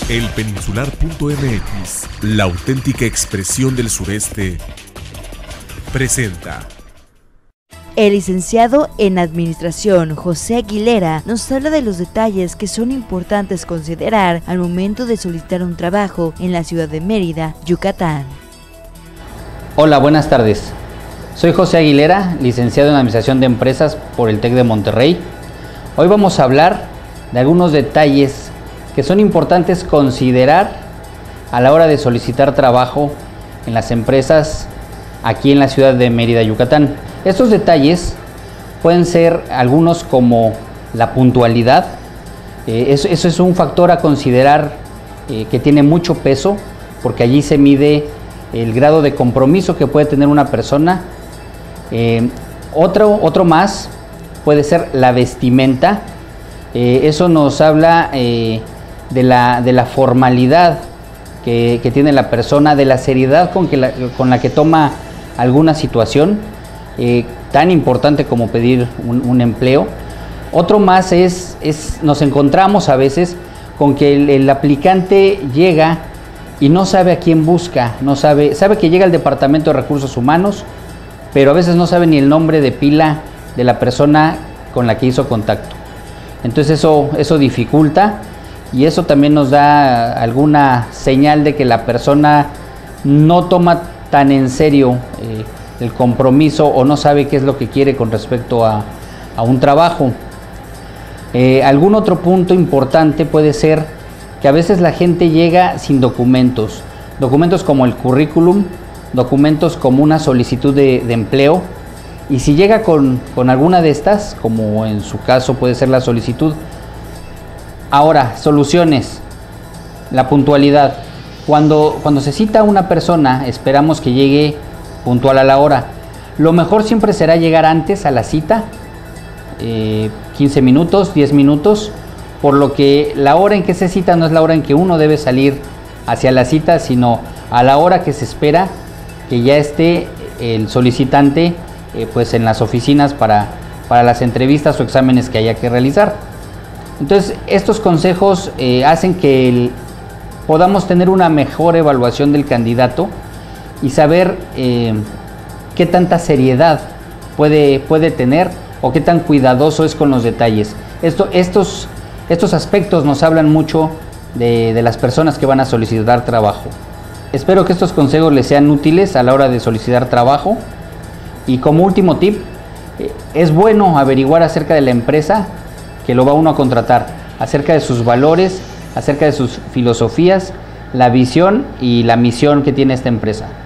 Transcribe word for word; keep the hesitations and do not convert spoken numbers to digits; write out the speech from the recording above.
El Peninsular punto M X, la auténtica expresión del sureste, presenta. El licenciado en Administración, José Aguilera, nos habla de los detalles que son importantes considerar al momento de solicitar un trabajo en la ciudad de Mérida, Yucatán. Hola, buenas tardes. Soy José Aguilera, licenciado en Administración de Empresas por el TEC de Monterrey. Hoy vamos a hablar de algunos detalles que son importantes considerar a la hora de solicitar trabajo en las empresas aquí en la ciudad de Mérida, Yucatán. Estos detalles pueden ser algunos como la puntualidad. Eh, eso, eso es un factor a considerar eh, que tiene mucho peso, porque allí se mide el grado de compromiso que puede tener una persona. Eh, otro, otro más puede ser la vestimenta. Eh, eso nos habla eh, de, la, de la formalidad que, que tiene la persona, de la seriedad con, que la, con la que toma alguna situación eh, tan importante como pedir un, un empleo. Otro más es, es, nos encontramos a veces con que el, el aplicante llega y no sabe a quién busca, no sabe, sabe que llega al Departamento de Recursos Humanos, pero a veces no sabe ni el nombre de pila de la persona con la que hizo contacto. Entonces eso, eso dificulta, y eso también nos da alguna señal de que la persona no toma tan en serio eh, el compromiso, o no sabe qué es lo que quiere con respecto a, a un trabajo. Eh, algún otro punto importante puede ser que a veces la gente llega sin documentos, documentos como el currículum, documentos como una solicitud de, de empleo, y si llega con, con alguna de estas, como en su caso puede ser la solicitud. Ahora, soluciones, la puntualidad. Cuando, cuando se cita a una persona, esperamos que llegue puntual a la hora. Lo mejor siempre será llegar antes a la cita, eh, quince minutos, diez minutos, por lo que la hora en que se cita no es la hora en que uno debe salir hacia la cita, sino a la hora que se espera que ya esté el solicitante eh, pues en las oficinas para, para las entrevistas o exámenes que haya que realizar. Entonces, estos consejos eh, hacen que el, podamos tener una mejor evaluación del candidato y saber eh, qué tanta seriedad puede, puede tener, o qué tan cuidadoso es con los detalles. Esto, estos, estos aspectos nos hablan mucho de, de las personas que van a solicitar trabajo. Espero que estos consejos les sean útiles a la hora de solicitar trabajo. Y como último tip, eh, es bueno averiguar acerca de la empresa que lo va uno a contratar, acerca de sus valores, acerca de sus filosofías, la visión y la misión que tiene esta empresa.